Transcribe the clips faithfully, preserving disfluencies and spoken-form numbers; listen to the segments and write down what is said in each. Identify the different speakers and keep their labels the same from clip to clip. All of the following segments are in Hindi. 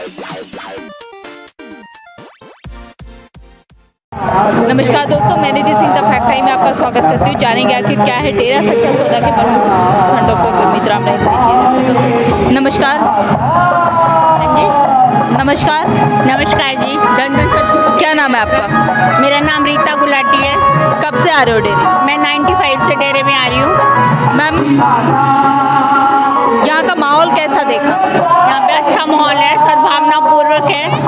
Speaker 1: नमस्कार दोस्तों, मैं Nidhi Singh the fact time में आपका स्वागत करती हूँ। जानेंगे आखिर क्या है डेरा सच्चा सौदा के प्रमुख संत डॉक्टर गुरमीत राम नायक जी। नमस्कार। नमस्कार।
Speaker 2: नमस्कार जी। धन धन सतगुरु।
Speaker 1: क्या नाम है आपका?
Speaker 2: मेरा नाम रीता गुलाटी है।
Speaker 1: कब से आ रहे हो डेरे?
Speaker 2: मैं पचानवे से डेरे में आ रही हूँ।
Speaker 1: मैम, यहाँ का माहौल कैसा देखा?
Speaker 2: यहाँ पे अच्छा माहौल है, सद्भावना पूर्वक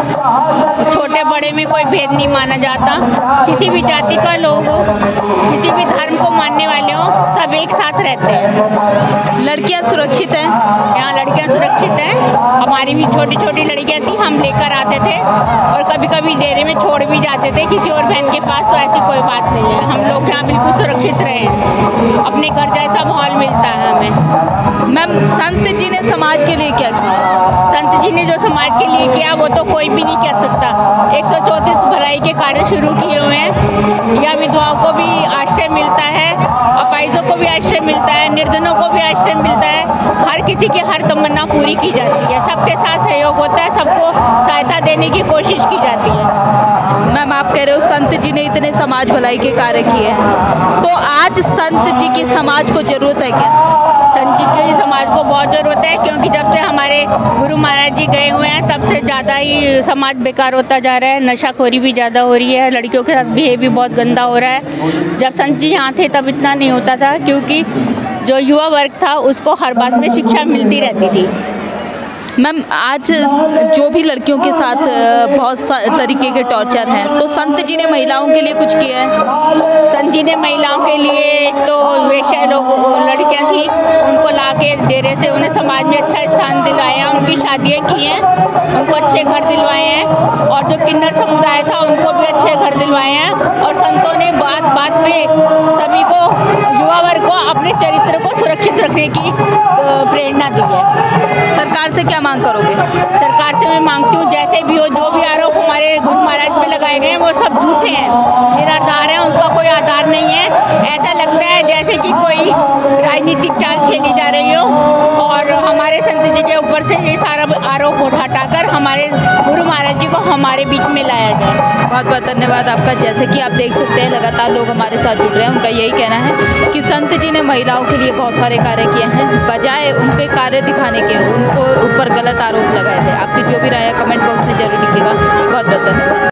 Speaker 2: है, छोटे बड़े में कोई भेद नहीं माना जाता। किसी भी जाति का लोग हो, किसी भी धर्म को मानने वाले हो, सब एक साथ रहते हैं।
Speaker 1: लड़कियाँ सुरक्षित हैं?
Speaker 2: यहाँ लड़कियाँ सुरक्षित हैं। हमारी भी छोटी छोटी लड़कियाँ थी, हम लेकर आते थे और कभी कभी डेरे में छोड़ भी जाते थे किसी और बहन के पास, तो ऐसी कोई बात नहीं है। हम लोग यहाँ बिल्कुल सुरक्षित रहे हैं, अपने घर जैसा माहौल मिलता है हमें।
Speaker 1: मैम, संत जी ने समाज के लिए क्या किया?
Speaker 2: संत जी ने जो समाज के लिए किया वो तो कोई भी नहीं कर सकता। एक सौ चौंतीस भलाई के कार्य शुरू किए हुए हैं। या विधवाओं को भी आश्रय मिलता है, अपाहिजों को भी आश्रय मिलता है, निर्धनों को भी आश्रय मिलता है। हर किसी की हर तमन्ना पूरी की जाती है, सबके साथ सहयोग होता है, सबको सहायता देने की कोशिश की जाती है।
Speaker 1: मैम, आप कह रहे हो संत जी ने इतने समाज भलाई के कार्य किए हैं, तो आज संत जी की समाज को जरूरत है क्या?
Speaker 2: संत जी की समाज को बहुत ज़रूरत है, क्योंकि जब से हमारे गुरु महाराज जी गए हुए हैं तब से ज़्यादा ही समाज बेकार होता जा रहा है। नशाखोरी भी ज़्यादा हो रही है, लड़कियों के साथ बिहेव भी बहुत गंदा हो रहा है। जब संत जी यहाँ थे तब इतना नहीं होता था, क्योंकि जो युवा वर्ग था उसको हर बात में शिक्षा मिलती रहती थी।
Speaker 1: मैम, आज जो भी लड़कियों के साथ बहुत तरीके के टॉर्चर हैं, तो संत जी ने महिलाओं के लिए कुछ किया है?
Speaker 2: संत जी ने महिलाओं के लिए, एक तो वेश्या लोग लड़कियां थी उनको ला के डेरे से उन्हें समाज में अच्छा स्थान दिलाया, उनकी शादियाँ की हैं, उनको अच्छे घर दिलवाए हैं, और जो किन्नर समुदाय था उनको भी अच्छे घर दिलवाए हैं। और संतों ने बात बात पे सभी को, युवा वर्ग को अपने चरित्र को सुरक्षित रखने की प्रेरणा दी है।
Speaker 1: सरकार से क्या मांग करोगे?
Speaker 2: सरकार से मैं मांगती हूँ, जैसे भी हो, जो भी आरोप हमारे गुरु महाराज पे लगाए गए हैं वो सब झूठे हैं, निराधार हैं, उसका कोई आधार नहीं है। ऐसा लगता है जैसे कि कोई राजनीतिक चाल खेली जा रही हो, और हमारे संत जी के ऊपर से ये सारा आरोप हटाकर हमारे गुरु महाराज जी को हमारे बीच में लाया जाए।
Speaker 1: बहुत बहुत धन्यवाद आपका। जैसे कि आप देख सकते हैं, लगातार लोग हमारे साथ जुड़ रहे हैं। उनका यही कहना है कि संत जी ने महिलाओं के लिए बहुत सारे कार्य किए हैं, बजाय उनके कार्य दिखाने के उनको ऊपर गलत आरोप लगाए जाए। आपकी जो भी राय है कमेंट बॉक्स में जरूर लिखिएगा। बहुत बहुत धन्यवाद।